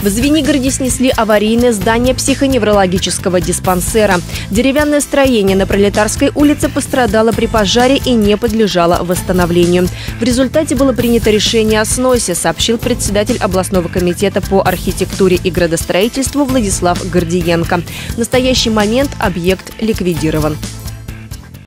В Звенигороде снесли аварийное здание психоневрологического диспансера. Деревянное строение на Пролетарской улице пострадало при пожаре и не подлежало восстановлению. В результате было принято решение о сносе, сообщил председатель областного комитета по архитектуре и градостроительству Владислав Гордиенко. В настоящий момент объект ликвидирован.